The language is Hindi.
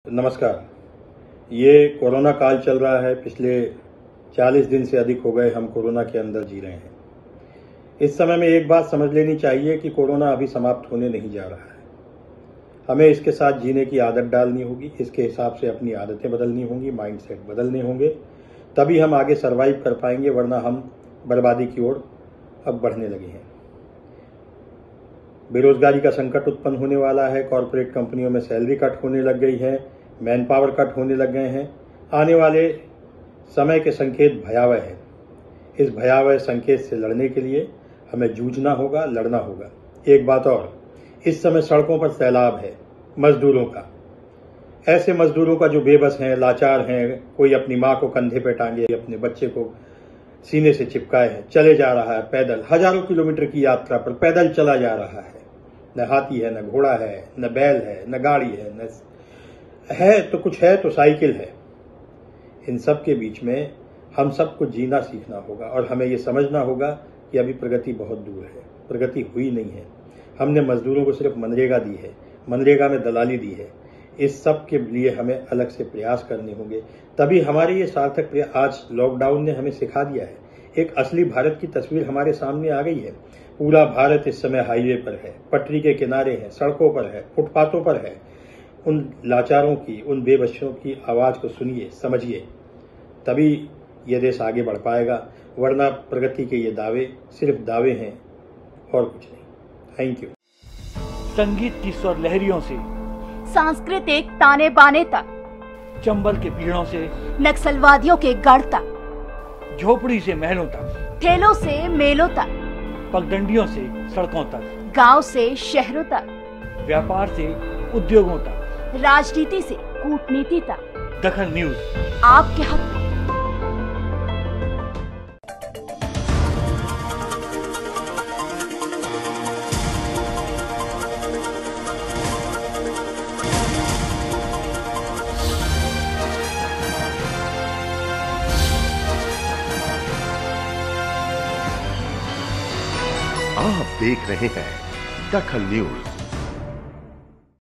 नमस्कार। ये कोरोना काल चल रहा है। पिछले 40 दिन से अधिक हो गए हम कोरोना के अंदर जी रहे हैं। इस समय में एक बात समझ लेनी चाहिए कि कोरोना अभी समाप्त होने नहीं जा रहा है। हमें इसके साथ जीने की आदत डालनी होगी, इसके हिसाब से अपनी आदतें बदलनी होंगी, माइंडसेट बदलने होंगे, तभी हम आगे सर्वाइव कर पाएंगे, वरना हम बर्बादी की ओर अब बढ़ने लगे हैं। बेरोजगारी का संकट उत्पन्न होने वाला है। कॉरपोरेट कंपनियों में सैलरी कट होने लग गई है, मैन पावर कट होने लग गए हैं। आने वाले समय के संकेत भयावह हैं। इस भयावह संकेत से लड़ने के लिए हमें जूझना होगा, लड़ना होगा। एक बात और, इस समय सड़कों पर सैलाब है मजदूरों का। ऐसे मजदूरों का जो बेबस हैं, लाचार हैं। कोई अपनी माँ को कंधे पे टांगे, अपने बच्चे को सीने से चिपकाए है, चले जा रहा है पैदल। हजारों किलोमीटर की यात्रा पर पैदल चला जा रहा है। न हाथी है, न घोड़ा है, न बैल है, न गाड़ी है, न है तो कुछ है तो साइकिल है। इन सब के बीच में हम सबको जीना सीखना होगा और हमें ये समझना होगा कि अभी प्रगति बहुत दूर है, प्रगति हुई नहीं है। हमने मजदूरों को सिर्फ मनरेगा दी है, मनरेगा में दलाली दी है। इस सब के लिए हमें अलग से प्रयास करने होंगे, तभी हमारे ये सार्थक प्रयास। आज लॉकडाउन ने हमें सिखा दिया है, एक असली भारत की तस्वीर हमारे सामने आ गई है। पूरा भारत इस समय हाईवे पर है, पटरी के किनारे है, सड़कों पर है, फुटपाथों पर है। उन लाचारों की, उन बेबसियों की आवाज को सुनिए, समझिए, तभी यह देश आगे बढ़ पाएगा। वरना प्रगति के ये दावे सिर्फ दावे हैं और कुछ नहीं। Thank you. संगीत की स्वर लहरियों से सांस्कृतिक ताने बाने तक, चंबल के पीड़ों से नक्सलवादियों के गढ़ तक, झोपड़ी से महलों तक, ठेलों से मेलों तक, पगडंडियों से सड़कों तक, गांव से शहरों तक, व्यापार से उद्योगों तक, राजनीति से कूटनीति तक, दखल न्यूज आपके हक में। आप देख रहे हैं दखल न्यूज।